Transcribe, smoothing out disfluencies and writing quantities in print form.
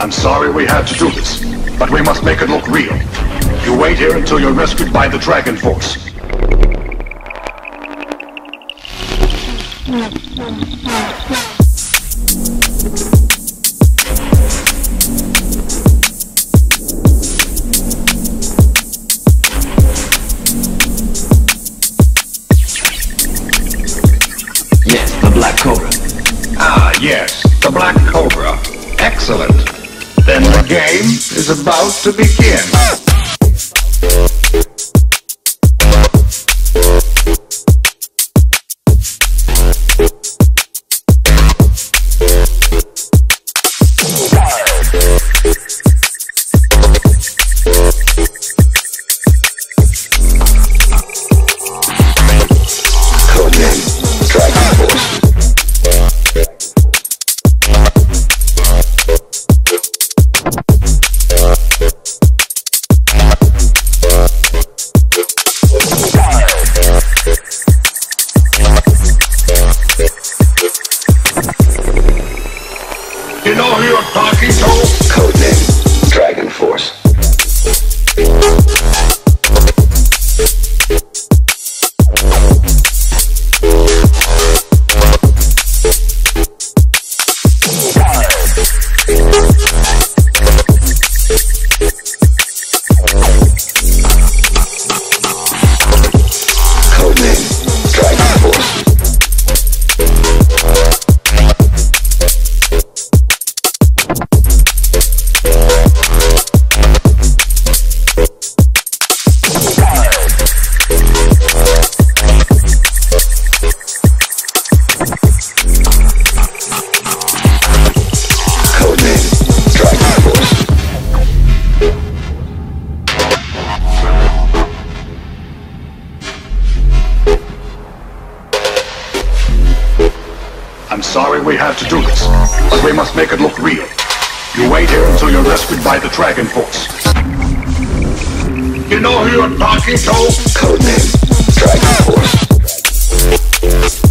I'm sorry we had to do this, but we must make it look real. You wait here until you're rescued by the Dragonforce. Yes, the Black Cobra. Ah, yes, the Black Cobra. Excellent. Then the game is about to begin. Codename Dragonforce. You know who you're talking to? Codename Dragonforce. Codename Dragonforce. I'm sorry we had to do this, but we must make it look real. You wait here until you're rescued by the Dragonforce. You know who you're talking to? Codename Dragonforce.